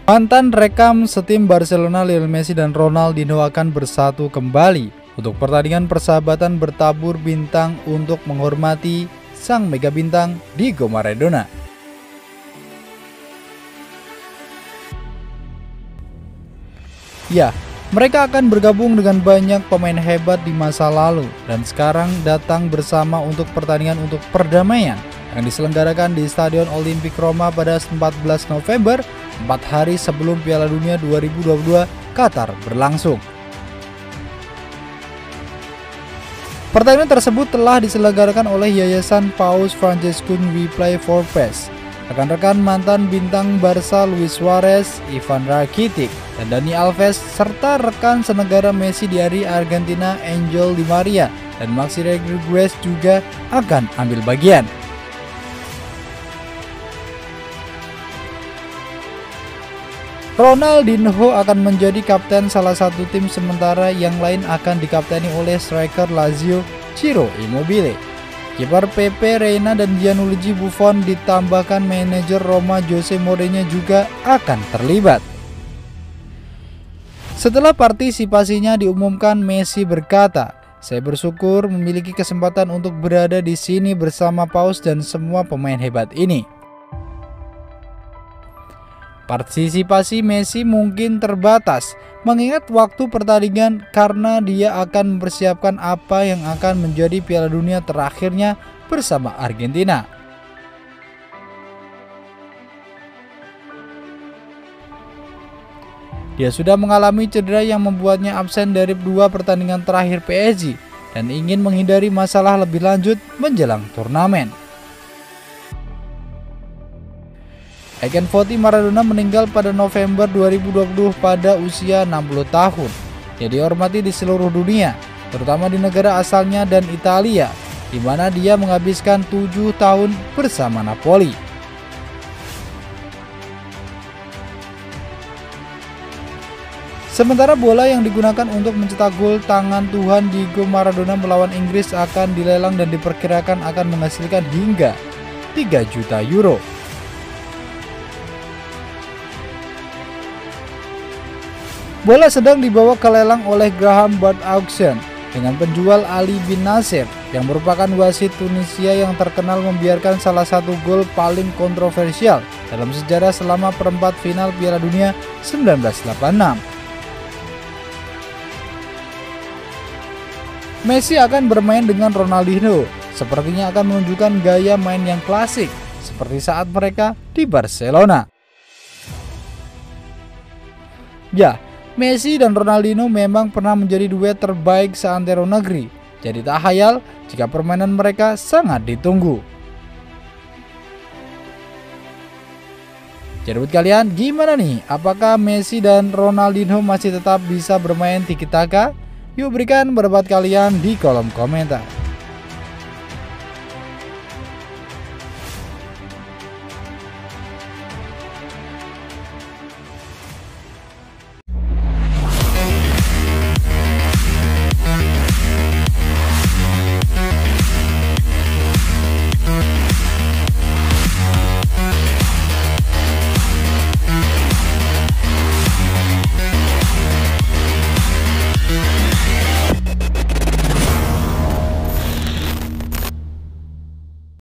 Mantan rekam setim Barcelona Lionel Messi dan Ronaldinho akan bersatu kembali untuk pertandingan persahabatan bertabur bintang untuk menghormati sang mega bintang Diego Maradona. Ya, mereka akan bergabung dengan banyak pemain hebat di masa lalu dan sekarang datang bersama untuk pertandingan untuk perdamaian yang diselenggarakan di Stadion Olimpik Roma pada 14 November, 4 hari sebelum Piala Dunia 2022 Qatar berlangsung. Pertandingan tersebut telah diselenggarakan oleh Yayasan Paus Franciscus We Play for Peace. Rekan-rekan mantan bintang Barca Luis Suarez, Ivan Rakitic, dan Dani Alves, serta rekan senegara Messi dari Argentina Angel Di Maria dan Maxi Rodriguez juga akan ambil bagian. Ronaldinho akan menjadi kapten salah satu tim, sementara yang lain akan dikapteni oleh striker Lazio Ciro Immobile. Kiper Pepe Reina dan Gianluigi Buffon ditambahkan manajer Roma Jose Mourinho juga akan terlibat. Setelah partisipasinya diumumkan, Messi berkata, "Saya bersyukur memiliki kesempatan untuk berada di sini bersama Paus dan semua pemain hebat ini." Partisipasi Messi mungkin terbatas mengingat waktu pertandingan karena dia akan mempersiapkan apa yang akan menjadi Piala Dunia terakhirnya bersama Argentina. Dia sudah mengalami cedera yang membuatnya absen dari 2 pertandingan terakhir PSG dan ingin menghindari masalah lebih lanjut menjelang turnamen. Icon Foti Maradona meninggal pada November 2020 pada usia 60 tahun. Dia dihormati di seluruh dunia, terutama di negara asalnya dan Italia, di mana dia menghabiskan 7 tahun bersama Napoli. Sementara bola yang digunakan untuk mencetak gol tangan Tuhan Diego Maradona melawan Inggris akan dilelang dan diperkirakan akan menghasilkan hingga 3 juta euro. Bola sedang dibawa ke lelang oleh Graham Bird Auction dengan penjual Ali bin Nasser yang merupakan wasit Tunisia yang terkenal membiarkan salah satu gol paling kontroversial dalam sejarah selama perempat final Piala Dunia 1986. Messi akan bermain dengan Ronaldinho, sepertinya akan menunjukkan gaya main yang klasik seperti saat mereka di Barcelona. Ya, Messi dan Ronaldinho memang pernah menjadi duet terbaik seantero negeri, jadi tak hayal jika permainan mereka sangat ditunggu. Jadi buat kalian gimana nih? Apakah Messi dan Ronaldinho masih tetap bisa bermain tiki-taka? Yuk berikan pendapat kalian di kolom komentar.